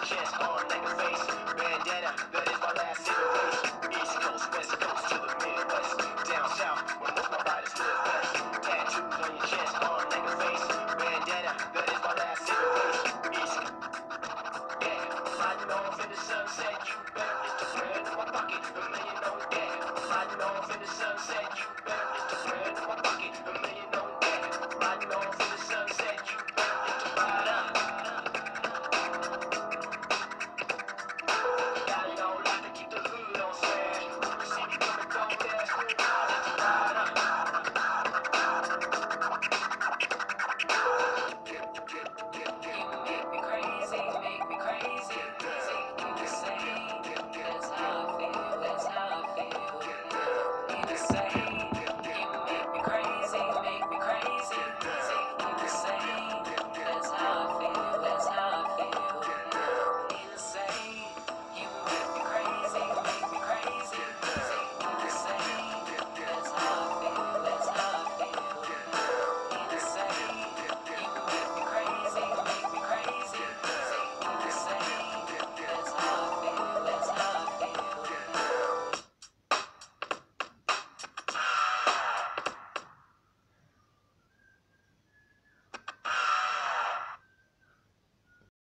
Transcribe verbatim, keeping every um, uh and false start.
chest, arm, neck, and face. Bandana, that is my last cigarette. East Coast, West Coast to the Midwest. Down south, where most my riders live best. Tattoos on your chest, arm, neck, and face. Bandana, that is my last cigarette. East Coast, yeah. Riding off in the sunset, you better. It's the bread in my pocket, a million on deck. Riding off in the sunset, you better.